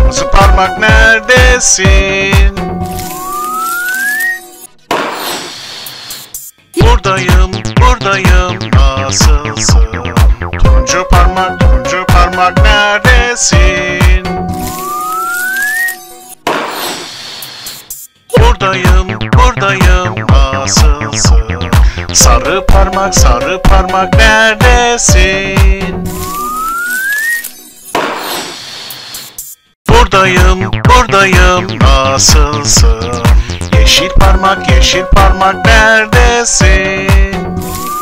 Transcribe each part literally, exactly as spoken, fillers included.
Kırmızı parmak neredesin? Buradayım, buradayım, nasılsın? Turuncu parmak, turuncu parmak neredesin? Buradayım, buradayım, nasılsın? Sarı parmak, sarı parmak neredesin? Buradayım, buradayım, nasılsın? Yeşil parmak, yeşil parmak neredesin?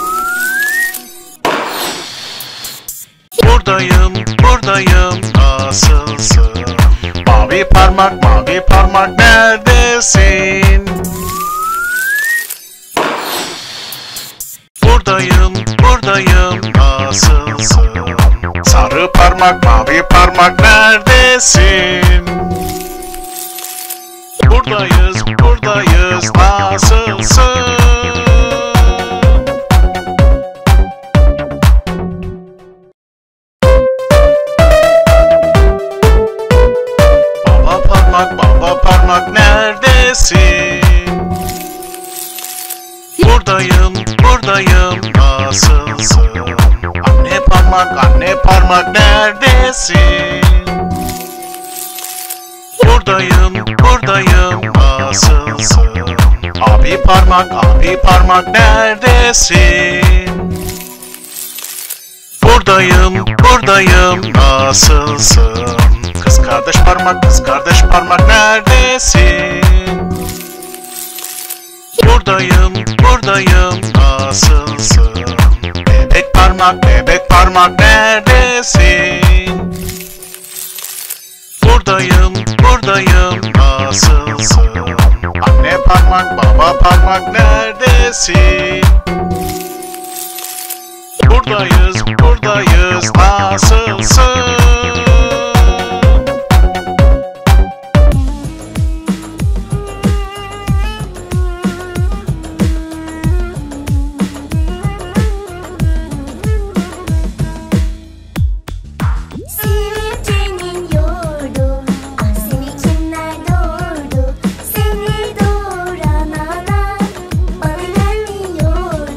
Buradayım, buradayım, nasılsın? Mavi parmak, mavi parmak neredesin? Buradayım, buradayım, nasılsın? Sarı parmak, mavi parmak neredesin? Buradayız, buradayız, nasılsın? Baba parmak, baba parmak neredesin? Buradayım, buradayım, nasılsın? Anne parmak, anne parmak neredesin? Buradayım, buradayım, nasılsın? Abi parmak, abi parmak neredesin? Buradayım, buradayım, nasılsın? Kız kardeş parmak, kız kardeş parmak neredesin? Buradayım, buradayım, nasılsın? Bebek parmak, bebek parmak neredesin? Buradayım, buradayım, nasılsın? Anne parmak, baba parmak neredesin? Buradayız, buradayız, nasılsın? Seni doğuran ana bana gelmiyordu.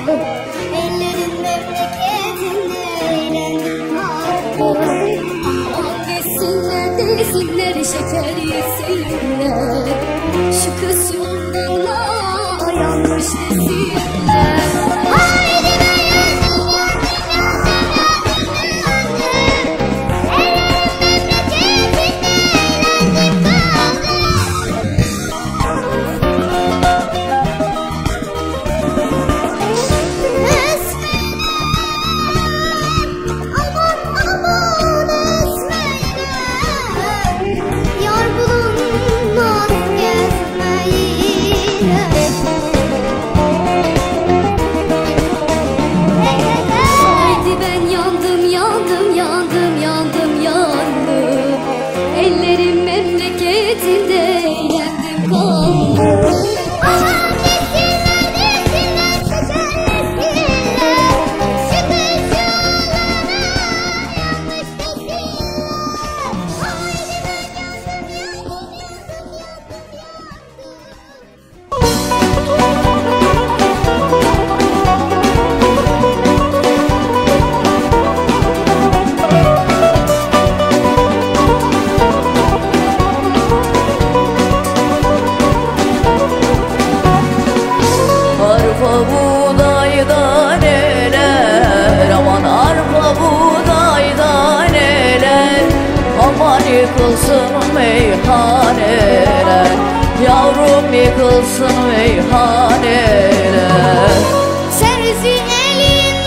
Ellerin memleketinde eğlendim kaldım. Aman desinler desinler şeker yesinler. Şu kız yoluna yanlış desinler. Haydi be yıkılsın meyhaneler, yavrum yıkılsın meyhaneler. Sensin elin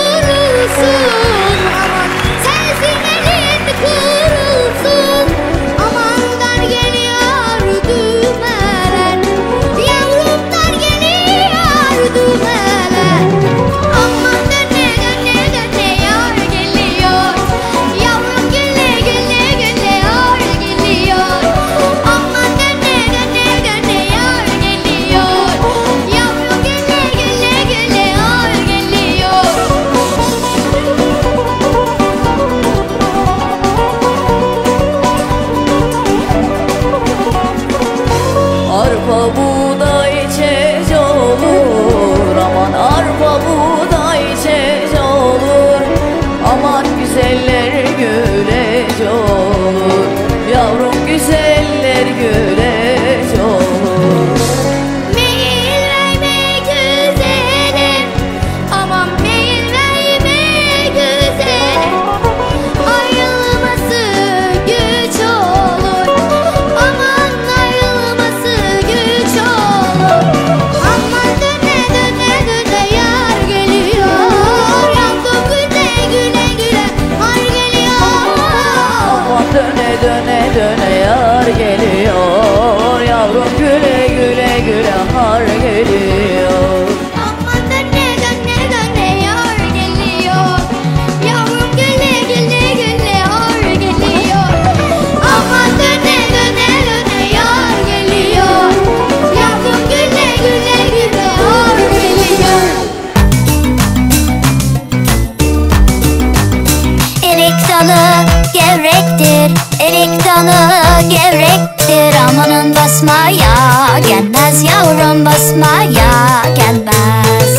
kurusun, aman sensin elin kurusun. Aman dar geliyor düğmeler, yavrum dar geliyor düğmeler. Aman döne döne döne yar geliyor, yavrum güle güle güle yar geliyor. Aman döne döne döne yar geliyor, yavrum güle güle güle yar geliyor. Arpa buğday çeç olur, aman arpa buğday çeç olur. Aman güzeller güleç olur, yavrum güzeller güleç olur. Meyil verme güzelim, aman meyil verme güzelim. Ayrılması güç olur, aman ayrılması güç olur. Aman döne döne döne yar geliyor, yavrum güle güle güle har geliyor. Aman döne döne döne yar geliyor, yavrum güle güle güle har geliyor. Aman döne döne döne yar geliyor, yavrum güle güle güle har geliyor. Aman döne döne döne yar geliyor, yavrum güle güle güle har geliyor. Erik dalı gevrektir, erik dalı gevrektir. Amanın basmaya gelmez, yavrum basmaya gelmez.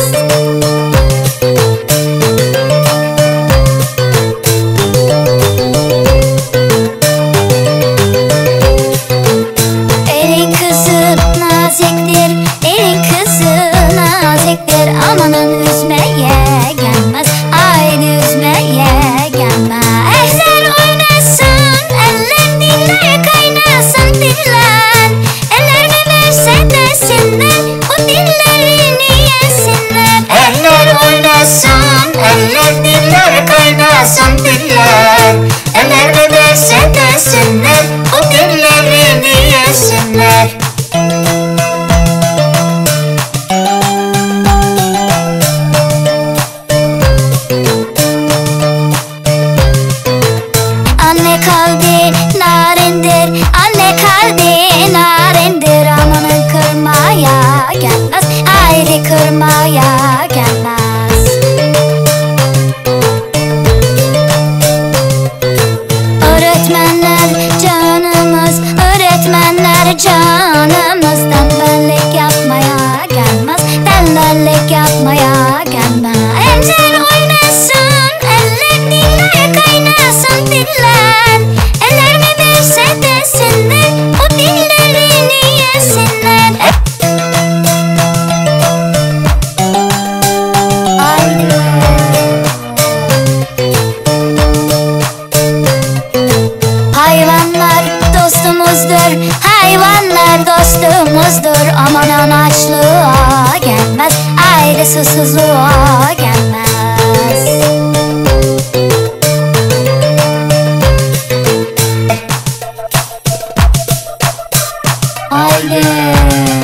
Erik kızı naziktir, erik kızı naziktir. Amanın üzmeye gelmez, aynı üzmeye gelmez. Eller oynasın, eller diller kaynasın diller. Eller ne derse desinler, o dillerini yesinler. Eller oynasın, eller diller kaynasın diller. Eller ne derse desinler, o dillerini yesinler. Anne kalbi narindir, anne kalbi narindir. Amanın kırmaya gelmez, ayrı kırmaya gelmez. Öğretmenler canımız, öğretmenler canımız. Tembellik yapmaya gelmez, tembellik yapmaya gelmez. Sevgi susuzluğa gelmez. Aile.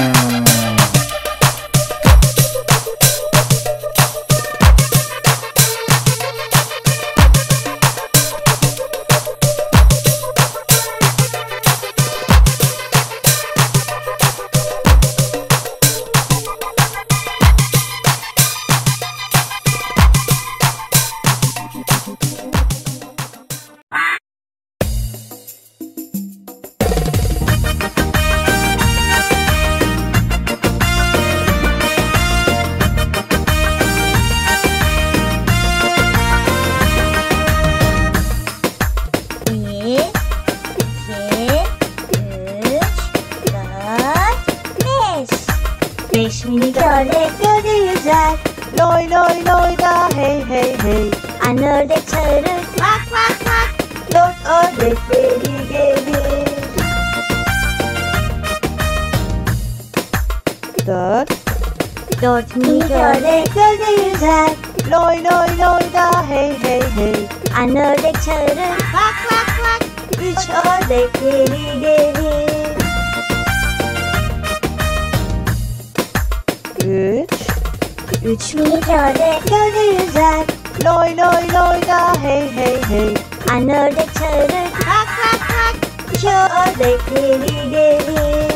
Beş minik ördek gölde yüzer. Loy loy loy da hey hey hey. Anne ördek çağırır vak vak vak. Dört ördekleri gelir. Dört. Dört minik ördek gölde yüzer. Loy loy loy da hey hey hey. Anne ördek çağırır vak vak vak. Üç ördekleri gelir. Üç. Üç minik ördek gölde yüzer. Loy loy loy da hey hey hey. Anne ördek çağırır vak vak vak. İki ördekleri gelir.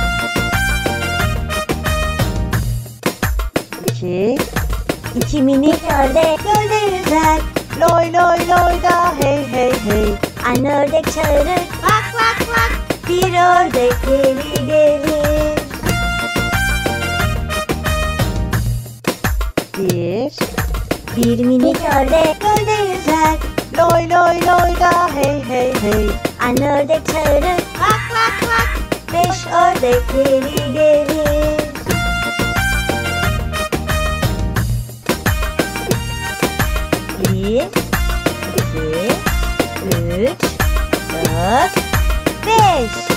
İki. İki minik ördek gölde yüzer. Loy loy loy da hey hey hey. Anne ördek çağırır vak vak vak. Bir ördekleri gelir. Bir. Bir minik ördek gölde yüzer. Loy loy loy da hey hey hey. Anne ördek çağırır vak vak vak. Beş ördekleri gelir. Bir. İki. Üç. Dört. Beş.